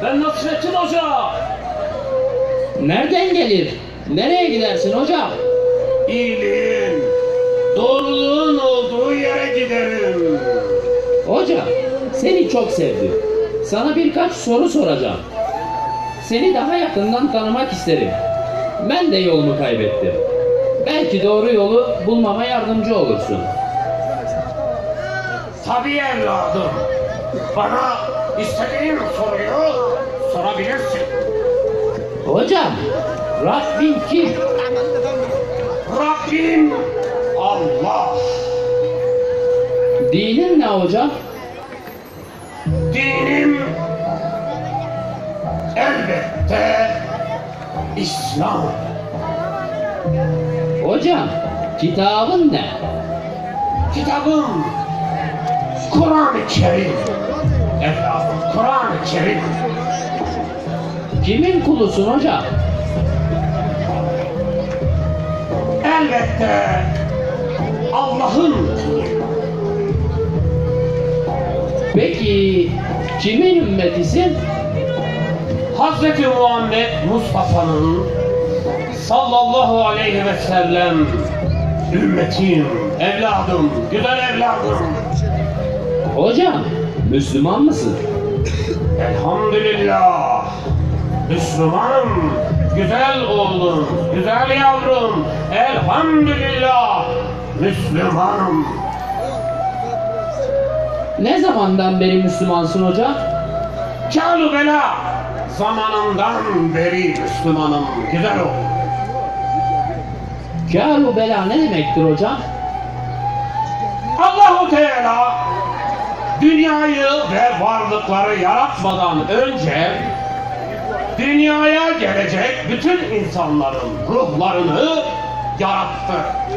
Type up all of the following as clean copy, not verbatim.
Ben Nasrettin Hoca. Nereden gelir? Nereye gidersin hocam? İyiliğin, doğruluğun olduğu yere giderim. Hocam, seni çok sevdim. Sana birkaç soru soracağım. Seni daha yakından tanımak isterim. Ben de yolumu kaybettim. Belki doğru yolu bulmama yardımcı olursun. Tabii evladım. Bana istediğin soruyu sorabilirsin. Hocam, Rabbin kim? Rabbim Allah. Dinin ne hocam? Dinim elbette İslam. Hocam, kitabın ne? Kitabım Kur'an-ı Kerim. Evladım, Kur'an-ı Kerim. Kimin kulusun hocam? Elbette Allah'ın kulu. Peki, kimin ümmetisin? Hazreti Muhammed Mustafa'nın sallallahu aleyhi ve sellem ümmetim, evladım, güzel evladım. Hocam, Müslüman mısın? Elhamdülillah, Müslümanım, güzel oğlum, güzel yavrum, elhamdülillah, Müslümanım. Ne zamandan beri Müslümansın hocam? Kâlu bela zamanından beri Müslümanım, güzel oğlum. Kâru bela ne demektir hocam? Allah-u Teala dünyayı ve varlıkları yaratmadan önce dünyaya gelecek bütün insanların ruhlarını yarattı.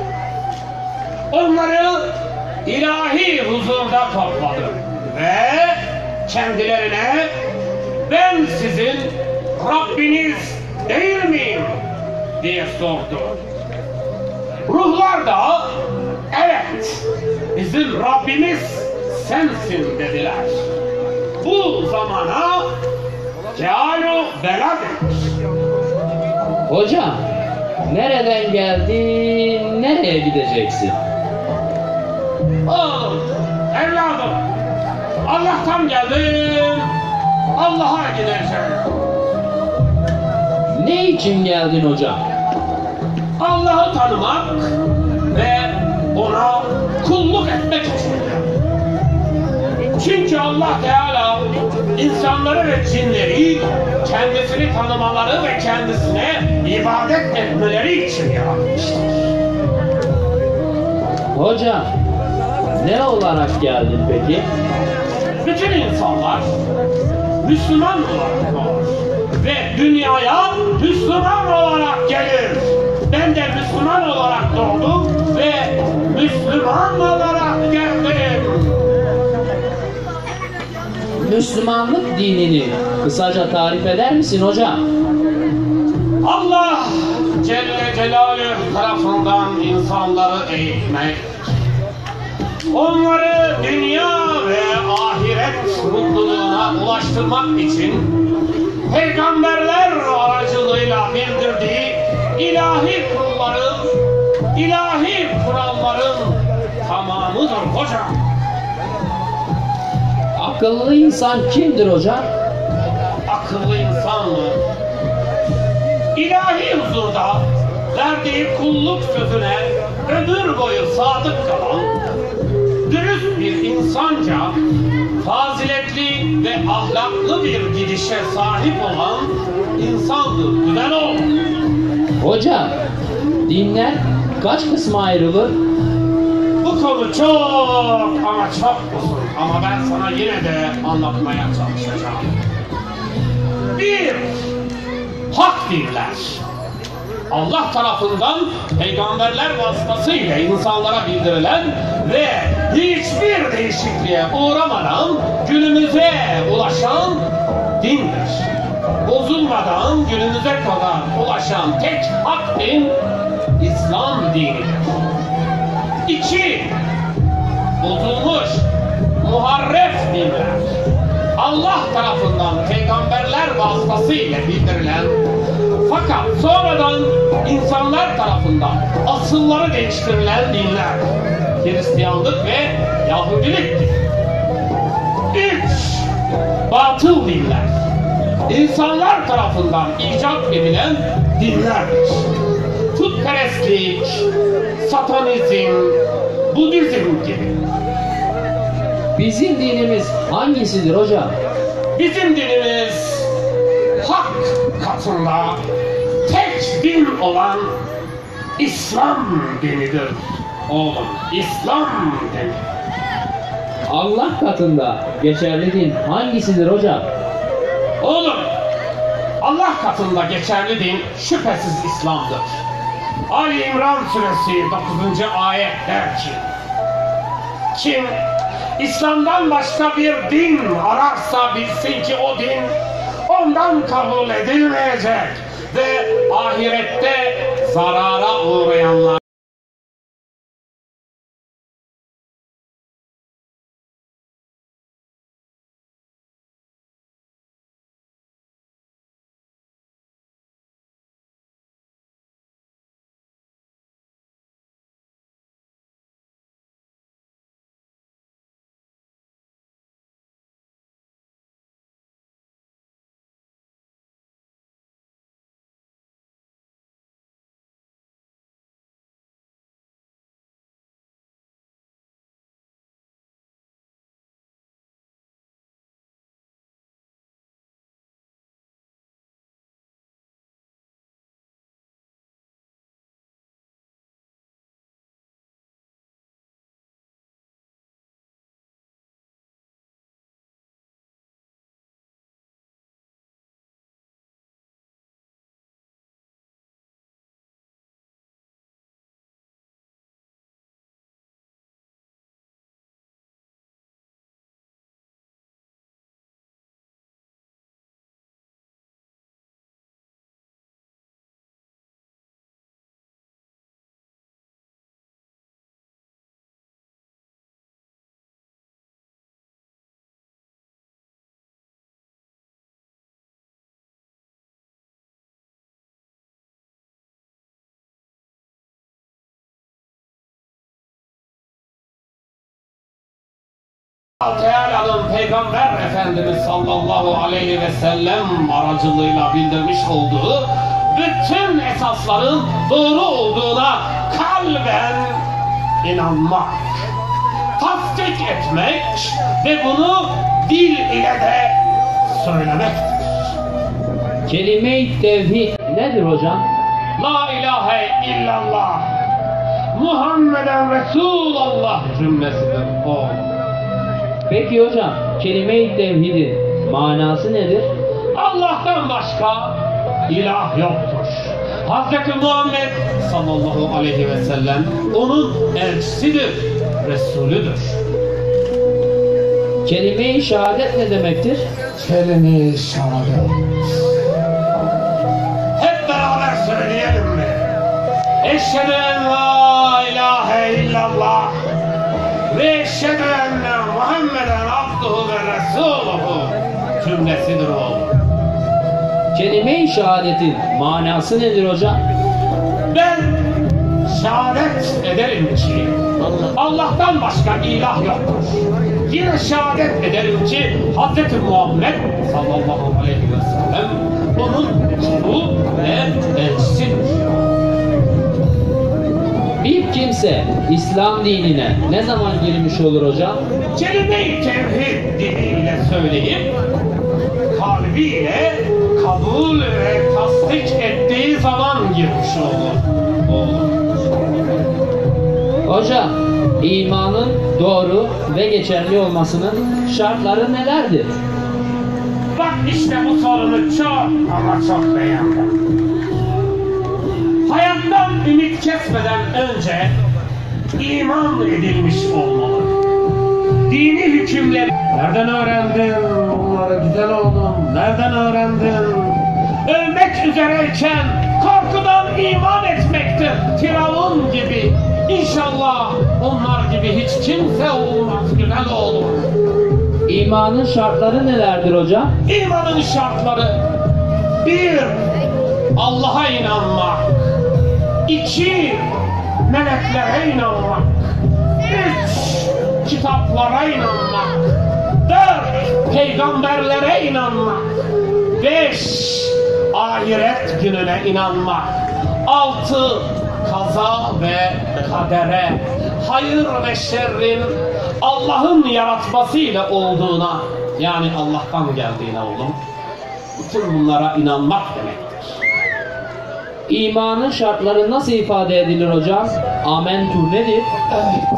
Onları ilahi huzurda topladı ve kendilerine ben sizin Rabbiniz değil miyim diye sordu. Ruhlar da evet bizim Rabbimiz sensin dediler. Bu zamana kâlu bela demiş. Hocam, nereden geldin, nereye gideceksin? Oğlum, evladım, Allah'tan geldim, Allah'a gideceğim. Ne için geldin hocam? Allah'ı tanımak ve ona kulluk etmek için. Çünkü Allah Teala insanları ve cinleri kendisini tanımaları ve kendisine ibadet etmeleri için yaratmıştır. Hocam, ne olarak geldin peki? Bütün insanlar Müslüman olarak doğar ve dünyaya Müslüman olarak gelir. Ben de Müslüman olarak doğdum ve Müslüman olarak geldim. Müslümanlık dinini kısaca tarif eder misin hocam? Allah Celle Celaluhu tarafından insanları eğitmek, onları dünya ve ahiret mutluluğuna ulaştırmak için peygamberler aracılığıyla bildirdiği ilahi kuralların, ilahi kuralların tamamıdır hocam. Akıllı insan kimdir hocam? Akıllı insan mı? İlahi huzurda verdiği kulluk sözüne ömür boyu sadık kalan, dürüst bir insanca, faziletli ve ahlaklı bir gidişe sahip olan insandır. Güzel ol. Hocam, dinler kaç kısma ayrılır? Bu konu çok ama çok uzun ama ben sana yine de anlatmaya çalışacağım. Bir, hak dinler. Allah tarafından peygamberler vasıtasıyla insanlara bildirilen ve hiçbir değişikliğe uğramadan günümüze ulaşan dindir. Bozulmadan günümüze kadar ulaşan tek hak din İslam dinidir. 2. Bozulmuş, muharref dinler. Allah tarafından peygamberler vasıtasıyla bildirilen fakat sonradan insanlar tarafından asılları değiştirilen dinler Hristiyanlık ve Yahudiliktir. 3. Batıl dinler. İnsanlar tarafından icat edilen dinlerdir. Putperestlik, Satanizm, Budizm gibi. Bizim dinimiz hangisidir hocam? Bizim dinimiz hak katında tek din olan İslam dinidir. Oğlum, İslam dini. Allah katında geçerli din hangisidir hocam? Oğlum, Allah katında geçerli din şüphesiz İslam'dır. Ali İmran suresi 9. ayet der ki: kim İslam'dan başka bir din ararsa bilsin ki o din ondan kabul edilmeyecek ve ahirette zarara uğrayanlar. Teala'nın Peygamber Efendimiz sallallahu aleyhi ve sellem aracılığıyla bildirmiş olduğu bütün esasların doğru olduğuna kalben inanmak, tasdik etmek ve bunu dil ile de söylemektir. Kelime-i tevhid nedir hocam? La ilahe illallah Muhammeden Resulullah cümlesidir o. Peki hocam, kelime-i tevhidin manası nedir? Allah'tan başka ilah yoktur. Hz. Muhammed sallallahu aleyhi ve sellem onun elçisidir, Resulüdür. Kelime-i şehadet ne demektir? Kelime-i şehadet. Hep beraber söyleyelim mi? Eşhedü en la ilahe illallah ve eşhedü enne Muhammeden abduhu ve resuluhu cümlesidir o. Kelime-i şehadetin manası nedir hocam? Ben şehadet ederim ki Allah'tan başka ilah yoktur. Yine şehadet ederim ki Hz. Muhammed sallallahu aleyhi ve sellem onun kulu ve elçisidir. Bir kimse İslam dinine ne zaman girmiş olur hocam? Kelime-i tevhid diliyle söyleyip kalbiyle kabul ve tasdik ettiği zaman girmiş olur. Hocam, imanın doğru ve geçerli olmasının şartları nelerdir? Bak işte bu sorunu çok ama çok beğendim. Hayattan ümit kesmeden önce iman edilmiş olmalı. Dini hükümleri nereden öğrendin bunları güzel oğlum? Nereden öğrendin? Ölmek üzereyken korkudan iman etmektir. Firavun gibi. İnşallah onlar gibi hiç kimse olmaz güzel oğlum. İmanın şartları nelerdir hocam? İmanın şartları: 1. Allah'a inanmak. 2. Meleklere inanmak. 3. Kitaplara inanmak. 4. Peygamberlere inanmak. 5. Ahiret gününe inanmak. 6. Kaza ve kadere, hayır ve şerrin Allah'ın yaratmasıyla olduğuna, yani Allah'tan geldiğine oğlum, bütün bunlara inanmak demektir. İmanın şartları nasıl ifade edilir hocam? Amentur nedir? Evet.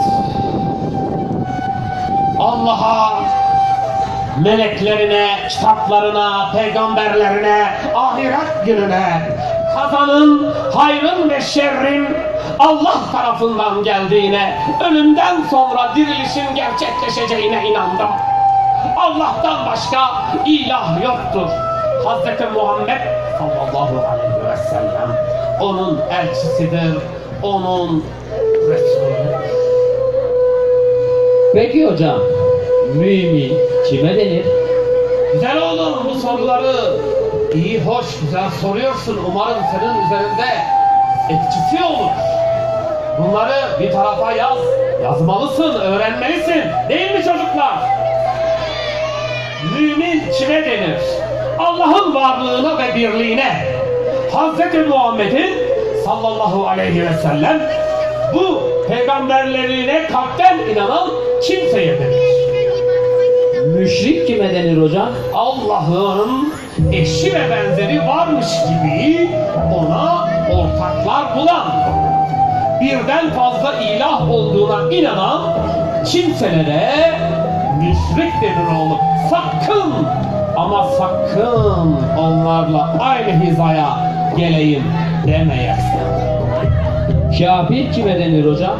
Allah'a, meleklerine, kitaplarına, peygamberlerine, ahiret gününe, kazanın, hayrın ve şerrin Allah tarafından geldiğine, ölümden sonra dirilişin gerçekleşeceğine inandım. Allah'tan başka ilah yoktur. Hz. Muhammed sallallahu aleyhi ve sellem onun elçisidir, onun Resulüdür. Peki hocam, mümin kime denir? Güzel oğlum, bu soruları iyi, hoş, güzel soruyorsun. Umarım senin üzerinde etkisi olur. Bunları bir tarafa yaz. Yazmalısın, öğrenmelisin. Değil mi çocuklar? Mümin kime denir? Allah'ın varlığına ve birliğine, Hz. Muhammed'in sallallahu aleyhi ve sellem bu peygamberlerine kalpten inanan kimseye denir. Müşrik kime denir hocam? Allah'ın eşi ve benzeri varmış gibi ona ortaklar bulan, birden fazla ilah olduğuna inanan kimselere müşrik denir oğlum. Sakın ama sakın onlarla aynı hizaya geleyim demeyeksin. Kafir kime denir hocam?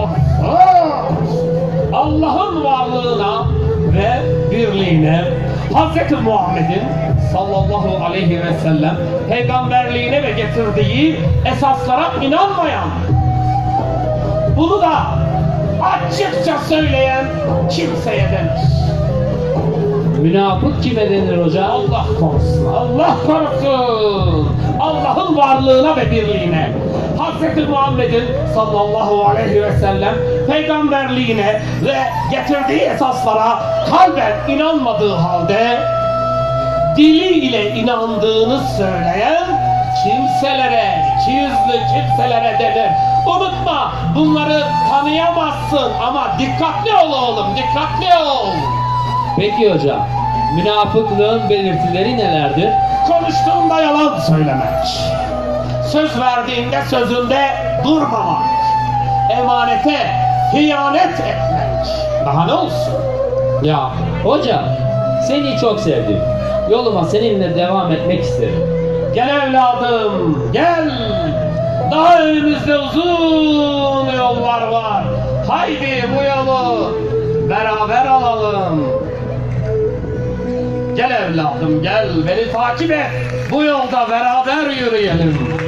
Allah'ın varlığına ve birliğine, Hz. Muhammed'in sallallahu aleyhi ve sellem peygamberliğine ve getirdiği esaslara inanmayan, bunu da açıkça söyleyen kimseye denir. Münafık kime denir hocam? Allah korusun, Allah korusun. Allah'ın varlığına ve birliğine, Hz. Muhammed'in sallallahu aleyhi ve sellem peygamberliğine ve getirdiği esaslara kalben inanmadığı halde dili ile inandığını söyleyen kimselere, ikiyüzlü kimselere denir. Unutma, bunları tanıyamazsın ama dikkatli ol oğlum, dikkatli ol. Peki hocam, münafıklığın belirtileri nelerdir? Konuştuğunda yalan söylemek, söz verdiğinde sözünde durmamak, emanete hıyanet etmek. Daha ne olsun? Ya hocam, seni çok sevdim. Yoluma seninle devam etmek isterim. Gel evladım, gel. Daha önümüzde uzun yollar var. Haydi bu yolu beraber alalım. Gel evladım, gel. Beni takip et. Bu yolda beraber yürüyelim.